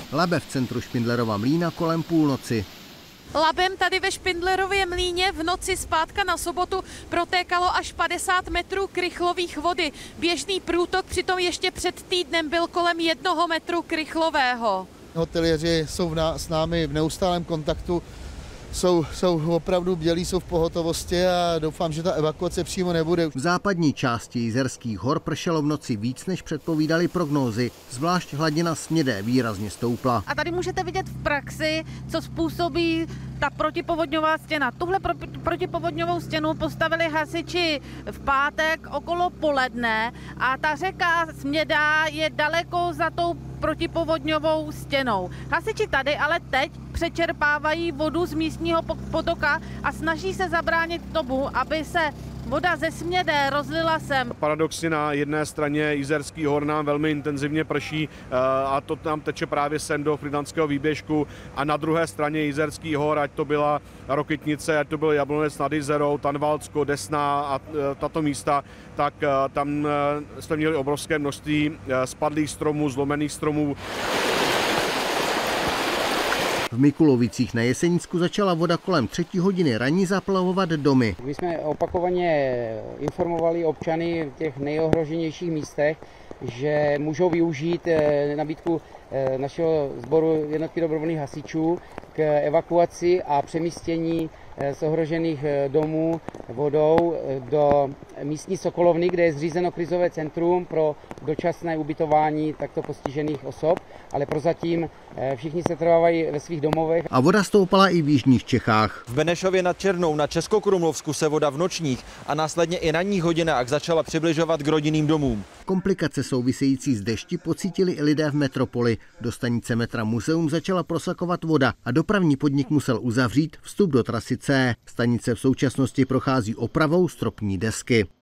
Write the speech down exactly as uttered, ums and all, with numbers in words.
Labe v centru Špindlerova Mlýna kolem půlnoci. Labem tady ve Špindlerově Mlýně v noci z pátka na sobotu protékalo až padesát metrů krychlových vody. Běžný průtok přitom ještě před týdnem byl kolem jednoho metru krychlového. Hoteliéři jsou s námi v neustálém kontaktu, jsou, jsou opravdu bdělí, jsou v pohotovosti a doufám, že ta evakuace přímo nebude. V západní části Jizerských hor pršelo v noci víc, než předpovídaly prognózy. Zvlášť hladina Smědé výrazně stoupla. A tady můžete vidět v praxi, co způsobí ta protipovodňová stěna. Tuhle pro, protipovodňovou stěnu postavili hasiči v pátek okolo poledne a ta řeka Smědá je daleko za tou protipovodňovou stěnou. Hasiči tady ale teď přečerpávají vodu z místního potoka a snaží se zabránit tomu, aby se voda ze Smědé rozlila sem. Paradoxně na jedné straně Jizerských hor nám velmi intenzivně prší a to nám teče právě sem do Frýdlantského výběžku a na druhé straně Jizerských hor, ať to byla Rokytnice, ať to byl Jablonec nad Jizerou, Tanvaldsko, Desná a tato místa, tak tam jsme měli obrovské množství spadlých stromů, zlomených stromů. V Mikulovicích na Jesenicku začala voda kolem třetí hodiny raní zaplavovat domy. My jsme opakovaně informovali občany v těch nejohroženějších místech, že můžou využít nabídku našeho sboru jednotky dobrovolných hasičů k evakuaci a přemístění z ohrožených domů vodou do místní Sokolovny, kde je zřízeno krizové centrum pro dočasné ubytování takto postižených osob, ale prozatím všichni se trvávají ve svých domovech. A voda stoupala i v jižních Čechách. V Benešově nad Černou na Českokrumlovsku se voda v nočních a následně i ranních hodinách začala přibližovat k rodinným domům. Komplikace související s dešti pocítili i lidé v metropoli. Do stanice metra Muzeum začala prosakovat voda a dopravní podnik musel uzavřít vstup do trasy C. Stanice v současnosti prochází opravou stropní desky.